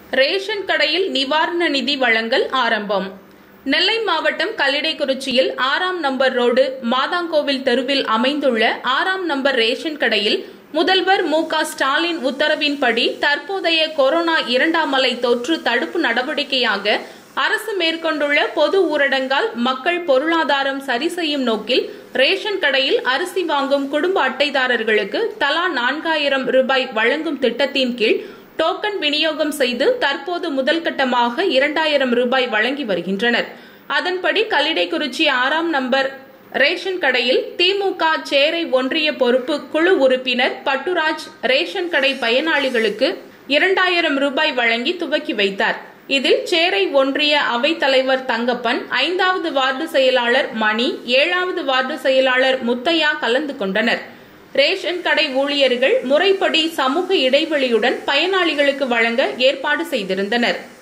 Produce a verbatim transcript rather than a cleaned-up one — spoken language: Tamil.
ரேஷன் கடையில் நிவாரண நிதி வழங்கல் ஆரம்பம். நெல்லை மாவட்டம் கல்லிடைக்குறிச்சியில் ஆறாம் நம்பர் ரோடு மாதாங்கோவில் தெருவில் அமைந்துள்ள ஆறாம் நம்பர் ரேஷன் கடையில் முதல்வர் மு க ஸ்டாலின் உத்தரவின்படி தற்போதைய கொரோனா இரண்டாம் அலை தொற்று தடுப்பு நடவடிக்கையாக அரசு மேற்கொண்டுள்ள பொது ஊரடங்கால் மக்கள் பொருளாதாரம் சரி செய்யும் நோக்கில் ரேஷன் கடையில் அரிசி வாங்கும் குடும்ப அட்டைதாரர்களுக்கு தலா நான்காயிரம் ரூபாய் வழங்கும் திட்டத்தின் கீழ் டோக்கன் விநியோகம் செய்து தற்போது முதல் கட்டமாக இரண்டாயிரம் ரூபாய் வழங்கி வருகின்றனர். அதன்படி கல்லிடைக்குறிச்சி ஆறாம் நம்பர் ரேஷன் கடையில் திமுக சேரை ஒன்றிய பொறுப்பு குழு உறுப்பினர் பட்டுராஜ் ரேஷன் கடை பயனாளிகளுக்கு இரண்டாயிரம் ரூபாய் வழங்கி துவக்கி வைத்தார். இதில் சேரை ஒன்றிய அவைத் தலைவர் தங்கப்பன், ஐந்தாவது வார்டு செயலாளர் மணி, ஏழாவது வார்டு செயலாளர் முத்தையா கலந்து கொண்டனர். ரேஷன் கடை ஊழியர்கள் முறைப்படி சமூக இடைவெளியுடன் பயனாளிகளுக்கு வழங்க ஏற்பாடு செய்திருந்தனர்.